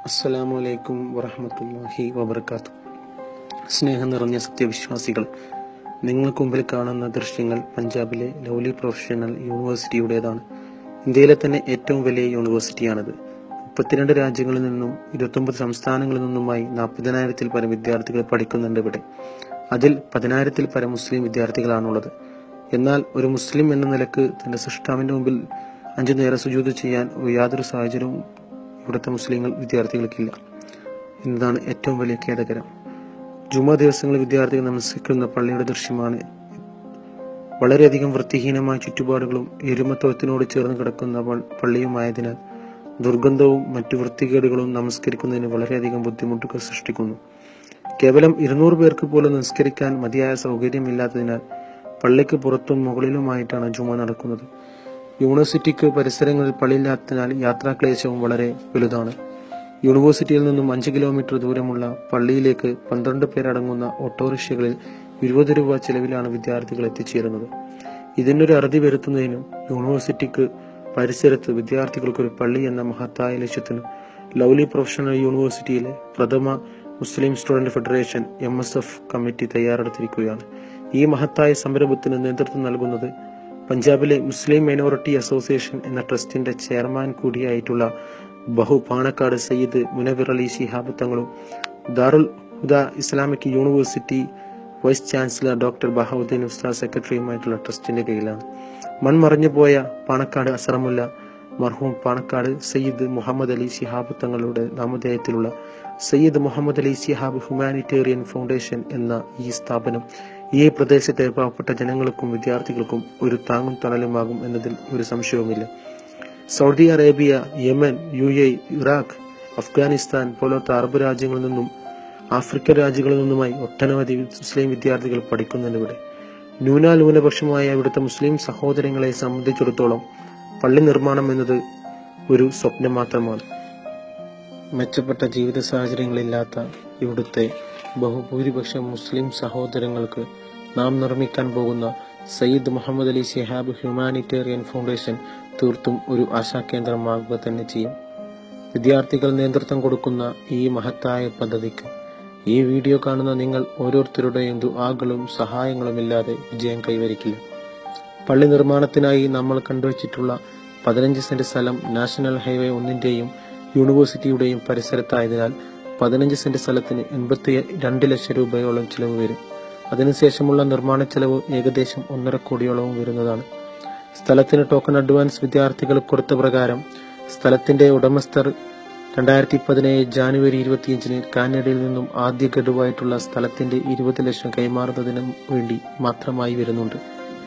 അസ്സലാമു അലൈക്കും വറഹ്മത്തുള്ളാഹി വബറകാതുഹു. സ്നേഹം നിറഞ്ഞ സത്യവിശ്വാസികൾ, നിങ്ങൾക്ക് മുമ്പിൽ കാണുന്ന ദൃശ്യങ്ങൾ പഞ്ചാബിലെ ലൗലി പ്രൊഫഷണൽ യൂണിവേഴ്സിറ്റിയുടേതാണ്. ഇന്ത്യയിലെ തന്നെ ഏറ്റവും വലിയ യൂണിവേഴ്സിറ്റിയാണിത്. 32 രാജ്യങ്ങളിൽ നിന്നും 29 സംസ്ഥാനങ്ങളിൽ നിന്നുമായി 40,000-ൽ പരം വിദ്യാർത്ഥികൾ പഠിക്കുന്നുണ്ട് ഇവിടെ. അതിൽ 10,000-ൽ പരം മുസ്ലിം വിദ്യാർത്ഥികളാണുള്ളത്. എന്നാൽ ഒരു മുസ്ലിം എന്ന നിലക്ക് തന്റെ സൃഷ്ടാവിന്റെ മുമ്പിൽ 5 നേരം സുജൂദ് ചെയ്യാൻ യാതൊരു സാഹചര്യവും ഇവിടുത്തെ മുസ്ലിങ്ങൾ വിദ്യാർത്ഥികൾക്കില്ല എന്നതാണ് ഏറ്റവും വലിയ ഖേദകരം. ജുമാ ദിവസങ്ങളിൽ വിദ്യാർത്ഥികൾ നമസ്കരിക്കുന്ന പള്ളിയുടെ ദൃശ്യമാണ്. വളരെയധികം വൃത്തിഹീനമായ ചുറ്റുപാടുകളും എരുമത്തോഴത്തിനോട് ചേർന്ന് കിടക്കുന്ന പള്ളിയുമായതിനാൽ ദുർഗന്ധവും മറ്റു വൃത്തികേടുകളും നമസ്കരിക്കുന്നതിന് വളരെയധികം ബുദ്ധിമുട്ടുകൾ സൃഷ്ടിക്കുന്നു. കേവലം 200 പേർക്ക് പോലും നമസ്കരിക്കാൻ മതിയായ സൗകര്യമില്ലാത്തതിനാൽ പള്ളിക്ക് പുറത്തും മുകളിലുമായിട്ടാണ് ജുമ നടക്കുന്നത്. യൂണിവേഴ്സിറ്റിക്ക് പരിസരങ്ങളിൽ പള്ളിയില്ലാത്തതിനാൽ യാത്രാക്ലേശവും വളരെ വലുതാണ്. യൂണിവേഴ്സിറ്റിയിൽ നിന്നും 5 കിലോമീറ്റർ ദൂരമുള്ള പള്ളിയിലേക്ക് 12 പേരടങ്ങുന്ന ഓട്ടോറിക്ഷകളിൽ 20 രൂപ ചെലവിലാണ് വിദ്യാർത്ഥികൾ എത്തിച്ചേരുന്നത്. ഇതിനൊരു അറുതി വരുത്തുന്നതിനും യൂണിവേഴ്സിറ്റിക്ക് പരിസരത്ത് വിദ്യാർത്ഥികൾക്കൊരു പള്ളി എന്ന മഹത്തായ ലക്ഷ്യത്തിന് ലൗലി പ്രൊഫഷണൽ യൂണിവേഴ്സിറ്റിയിലെ പ്രഥമ Muslim student federation MSF committee തയ്യാറെടുത്തിരിക്കുകയാണ്. ഈ മഹത്തായ സംരംഭത്തിന് നേതൃത്വം നൽകുന്നത് പഞ്ചാബിലെ മുസ്ലിം മൈനോറിറ്റി അസോസിയേഷൻ എന്ന ട്രസ്റ്റിന്റെ ചെയർമാൻ കൂടിയായിട്ടുള്ള ബഹു പാണക്കാട് സയ്യിദ് മുനവ്വിർ അലി ശിഹാബ് തങ്ങളും Darul Huda Islamic university vice chancellor doctor Bahauddin Ustad സെക്രട്ടറിയുമായിട്ടുള്ള ട്രസ്റ്റിന്റെ കീഴിലാണ്. മൺമറഞ്ഞു പോയ പാണക്കാട് അസറമുല്ല മർഹൂം പാണക്കാട് സയ്യിദ് മുഹമ്മദ് അലി ശിഹാബ് തങ്ങളുടെ നാമധേയത്തിലുള്ള സയ്യിദ് മുഹമ്മദ് അലി ശിഹാബ് ഹ്യൂമാനിറ്റേറിയൻ ഫൗണ്ടേഷൻ എന്ന ഈ സ്ഥാപനം ഈ പ്രദേശത്തെ പാവപ്പെട്ട ജനങ്ങൾക്കും വിദ്യാർത്ഥികൾക്കും ഒരു താങ്ങും തണലുമാകും എന്നതിൽ ഒരു സംശയവുമില്ല. Saudi Arabia, Yemen, UAE, Iraq, Afghanistan പോലത്തെ അറബ് രാജ്യങ്ങളിൽ നിന്നും ആഫ്രിക്കൻ രാജ്യങ്ങളിൽ നിന്നുമായി ഒട്ടനവധി മുസ്ലിം വിദ്യാർത്ഥികൾ പഠിക്കുന്നുണ്ട് ഇവിടെ. ന്യൂനപക്ഷമായ ഇവിടുത്തെ മുസ്ലിം സഹോദരങ്ങളെ സംബന്ധിച്ചിടത്തോളം പള്ളി നിർമ്മാണം എന്നത് ഒരു സ്വപ്നം മാത്രമാണ്. മെച്ചപ്പെട്ട ജീവിത സാഹചര്യങ്ങളില്ലാത്ത ഇവിടുത്തെ ബഹുഭൂരിപക്ഷം മുസ്ലിം സഹോദരങ്ങൾക്ക് നാം നിർമ്മിക്കാൻ പോകുന്ന സയ്യിദ് മുഹമ്മദ് അലി ശിഹാബ് ഹ്യൂമാനിറ്റേറിയൻ ഫൗണ്ടേഷൻ തീർത്തും ഒരു ആശാകേന്ദ്രമാകുക തന്നെ ചെയ്യും. വിദ്യാർത്ഥികൾ നേതൃത്വം കൊടുക്കുന്ന ഈ മഹത്തായ പദ്ധതിക്ക് ഈ വീഡിയോ കാണുന്ന നിങ്ങൾ ഓരോരുത്തരുടെയും ദുആകളും സഹായങ്ങളും ഇല്ലാതെ വിജയം കൈവരിക്കില്ല. പള്ളി നിർമ്മാണത്തിനായി നമ്മൾ കണ്ടുവച്ചിട്ടുള്ള 15 സെന്റ് സ്ഥലം നാഷണൽ ഹൈവേ 1-ന്റെയും യൂണിവേഴ്സിറ്റിയുടെയും പരിസരത്തായതിനാൽ 15 സെന്റ് സ്ഥലത്തിന് 82 ലക്ഷം രൂപയോളം ചിലവ് വരും. അതിനുശേഷമുള്ള നിർമ്മാണ ചെലവ് ഏകദേശം 1.5 കോടിയോളവും വരുന്നതാണ്. സ്ഥലത്തിന് ടോക്കൺ അഡ്വാൻസ് വിദ്യാർത്ഥികൾ കൊടുത്ത പ്രകാരം സ്ഥലത്തിന്റെ ഉടമസ്ഥർ 2017 ജാനുവരി 25-ന് കാനഡയിൽ നിന്നും ആദ്യ ഗഡുവായിട്ടുള്ള സ്ഥലത്തിന്റെ 20 ലക്ഷം കൈമാറുന്നതിനു വേണ്ടി മാത്രമായി വരുന്നുണ്ട്.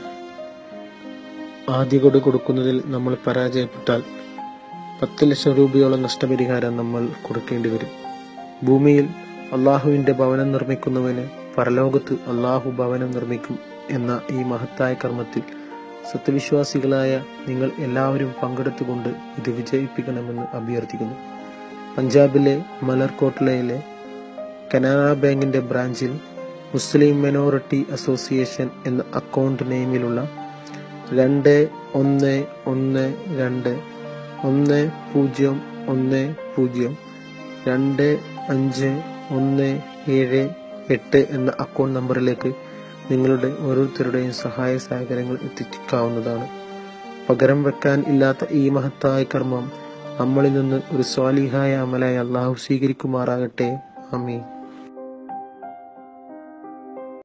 ആദ്യ ഗഡു കൊടുക്കുന്നതിൽ നമ്മൾ പരാജയപ്പെട്ടാൽ 10 ലക്ഷം രൂപയോളം നഷ്ടപരിഹാരം നമ്മൾ കൊടുക്കേണ്ടി വരും. ഭൂമിയിൽ അള്ളാഹുവിന്റെ ഭവനം നിർമ്മിക്കുന്നവന് പരലോകത്ത് അള്ളാഹു ഭവനം നിർമ്മിക്കും എന്ന ഈ മഹത്തായ കർമ്മത്തിൽ സത്യവിശ്വാസികളായ നിങ്ങൾ എല്ലാവരും പങ്കെടുത്തുകൊണ്ട് ഇത് വിജയിപ്പിക്കണമെന്ന് അഭ്യർത്ഥിക്കുന്നു. പഞ്ചാബിലെ മലർകോട്ട്ലയിലെ കനറ ബാങ്കിന്റെ ബ്രാഞ്ചിൽ മുസ്ലിം മൈനോറിറ്റി അസോസിയേഷൻ എന്ന അക്കൗണ്ട് നെയിമിലുള്ള 2110102517 എന്ന അക്കൗണ്ട് നമ്പറിലേക്ക് നിങ്ങളുടെ ഓരോരുത്തരുടെയും സഹായ സഹകരണങ്ങൾ എത്തിക്കാവുന്നതാണ്. പകരം വെക്കാൻ ഇല്ലാത്ത ഈ മഹത്തായ കർമ്മം നമ്മളിൽ നിന്ന് ഒരു സ്വാലിഹായ അമലായി അള്ളാഹു സ്വീകരിക്കുമാറാകട്ടെ. ആമീൻ.